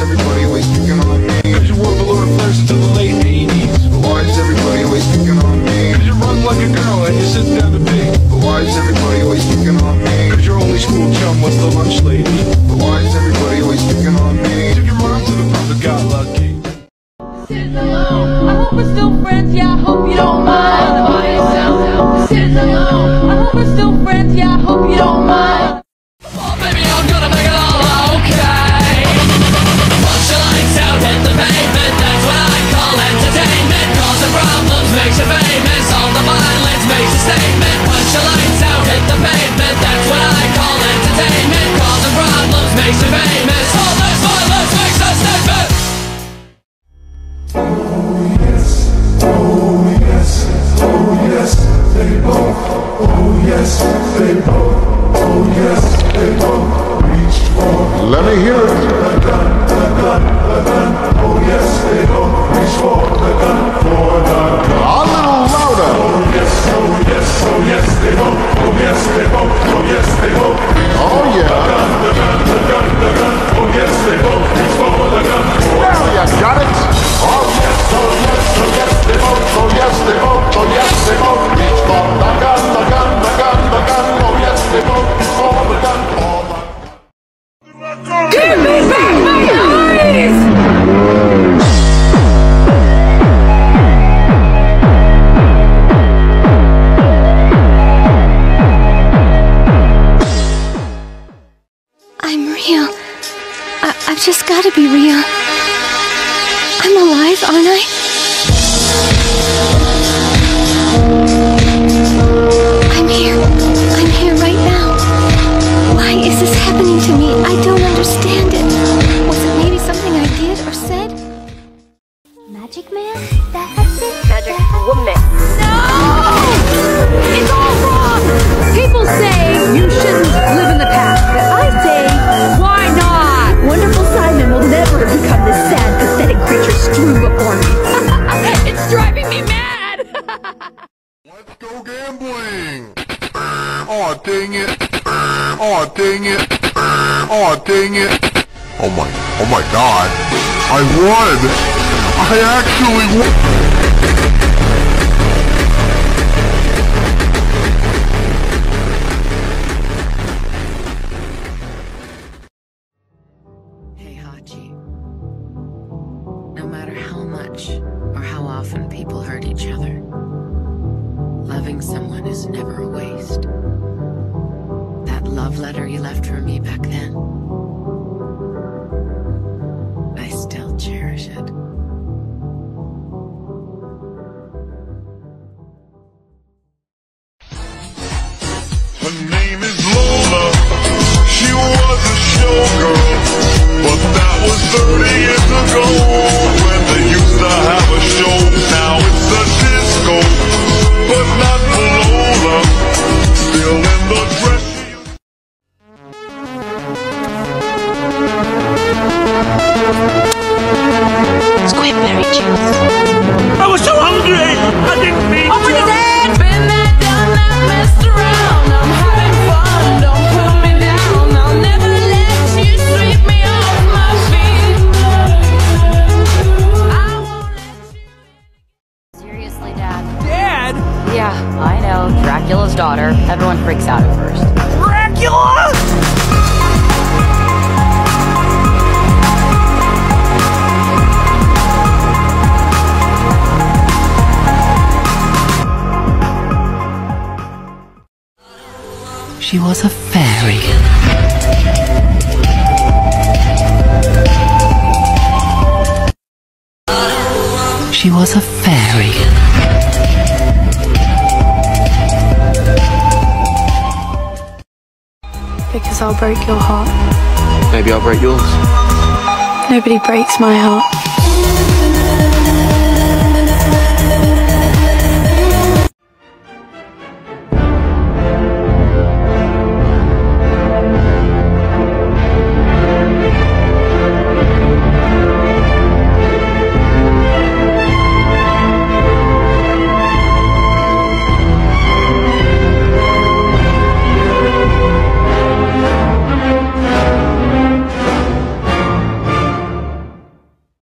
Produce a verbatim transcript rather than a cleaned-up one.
everybody always picking on me? Cause you wore velour flares until the late eighties. But why is everybody always picking on me? Cause you run like a girl and you sit down to pee. But why is everybody always picking on me? Cause your only school chum was the lunch lady. But why is everybody always picking on me? Took your mom to the pub and got lucky. Sitting alone, I hope we're still friends, yeah, I hope you don't mind. By yourself, sitting alone, I hope we're still friends, yeah, I hope you don't mind. Oh baby, I'm gonna make it all okay. Once your lights out, hit the pavement, that's what I call entertainment. Causing problems makes you famous, all the violence makes a statement. Once your lights out, hit the pavement, that's what I call entertainment. Causing problems makes you famous, all this violence makes a statement. Oh yes, oh yes, oh yes, they both, oh yes, they both, oh yes, they both reach for. Let me hear it. The gun, the gun, the gun, oh yes, they both reach for the gun, for the gun. A little louder. Oh yes, oh yes, oh yes, they both, oh yes, they both, oh yes, they both. Oh yeah. The gun, the gun, the gun, the gun, oh yes, they both reach for the gun. Now you got it. Oh yes, oh yes, oh yes, they both, oh yes, they both, oh yes, they both reach for the gun, the gun, the gun, the gun, oh yes, they both reach for the gun, for the gun. Give me back my eyes! I'm real. I I've just gotta be real. I'm alive, aren't I? I'm here. I'm here right now. Why is this happening to me? I don't understand it. Was it maybe something I did or said? Magic man? That's it? Magic woman. No! It's all wrong! People say you shouldn't live in the past, but I say, why not? Wonderful Simon will never become this sad, pathetic creature strewn before me. It's driving me mad! Let's go gambling. Aw, dang it. Aw, dang it. Aw, dang it. Oh my, oh my god. I won. I actually won. Hey Hachi, no matter how much or how often people hurt each other, loving someone is never a waste. That love letter you left for me back then, I still cherish it. Her name is Lola, she was a showgirl, but that was thirty years ago, when they used to have a show. Now it's a disco, but not for Lola, still in the dress she used. Squidberry juice. I was so hungry! I didn't mean to! Open his head! Been that, done that, messed around. I'm having fun, don't put me down. I'll never let you sweep me off my feet. I won't let you. Seriously, Dad? Dad? Yeah, I know. Dracula's daughter. Everyone freaks out at first. Dracula? She was a fairy. She was a fairy. Because I'll break your heart. Maybe I'll break yours. Nobody breaks my heart.